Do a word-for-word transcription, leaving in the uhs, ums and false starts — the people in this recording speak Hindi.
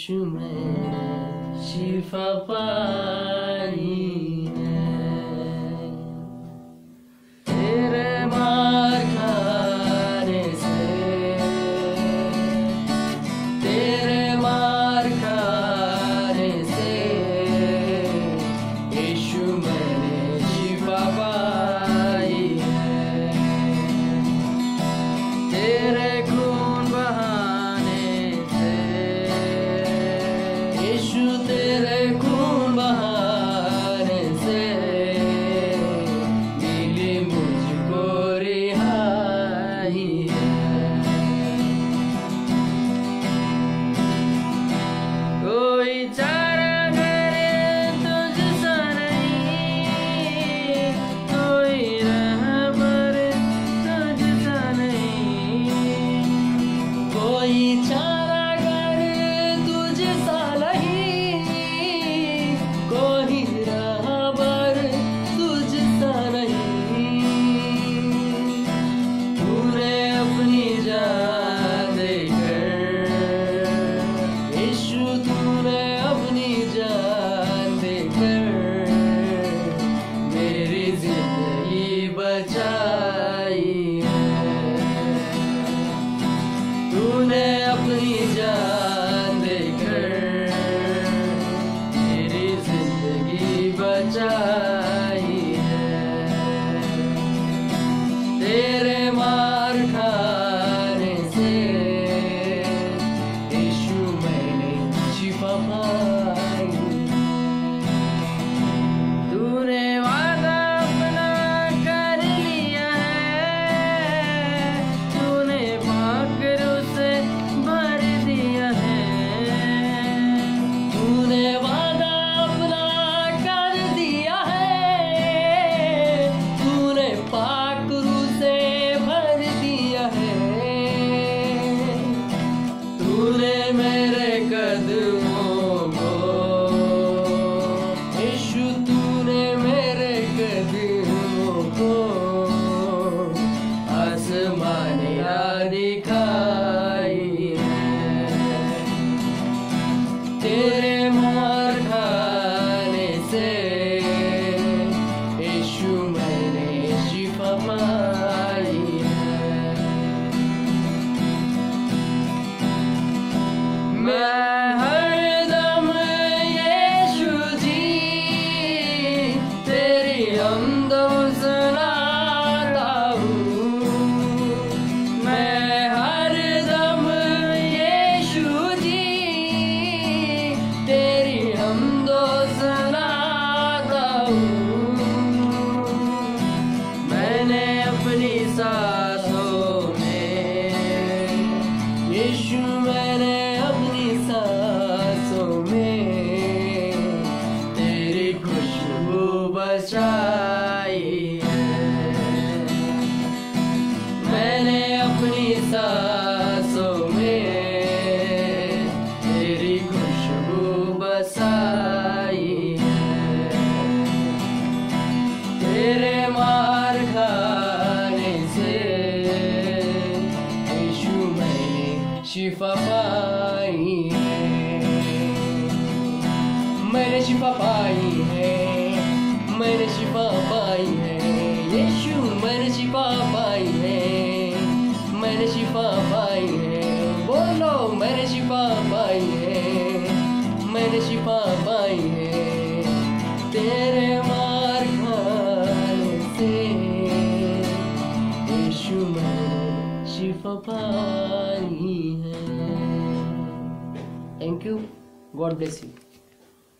यीशु में शिफा पाई है। तेरे मार खाने से, तेरे मार खाने से यीशु मैंने शिफा पाई है। तेरे खून बहाने से, यीशु तेरे खून बहाने से मिली मुझको रिहाई है। कोई चारा करे तुझसा नहीं, कोई रहबर तुझसा नहीं, कोई चारा करे तुझसा नहीं, कोई रहबर तुझसा नहीं। तूने अपनी जान देकर, यीशु तूने अपनी जान देकर मेरी जिंदगी बचाई है। तूने अपनी जान देकर मेरी जिंदगी बचाई है। तेरे मार खाने से यीशु मैंने शिफा पाई। तूने वादा अपना कर लिया है, तूने पाकरू से भर दिया है। तूने वादा अपना कर दिया है, तूने पाकरू से भर दिया है। तूने मेरे कदमों को, यीशु तूने मेरे कदमों को आसमानिया दिखाई है। तेरे मार खाने से यीशु मैंने शिफा पाई है। मैं हरदम यीशु जी तेरी हमदो सुनाता हूँ। मैं हरदम यीशु जी तेरी हमदो सुनाता हूँ। मैंने अपनी सांसों में, यीशु मैंने अपनी सांसों में तेरी खुशबू बचाई है। मैंने अपनी सांसों में तेरी खुशबू बसाई है। तेरे मार खाने से यीशु मैंने शिफा पाई है। मैंने शिफा पाई है, मैंने शिफा पाई है। यीशु मैंने शिफा पाई है, मैंने शिफा पाई है। बोलो मैंने शिफा पाई है, मैंने शिफा पाई है। तेरे मार खाने से यीशु मैंने शिफा पाई है। Thank you, God bless you.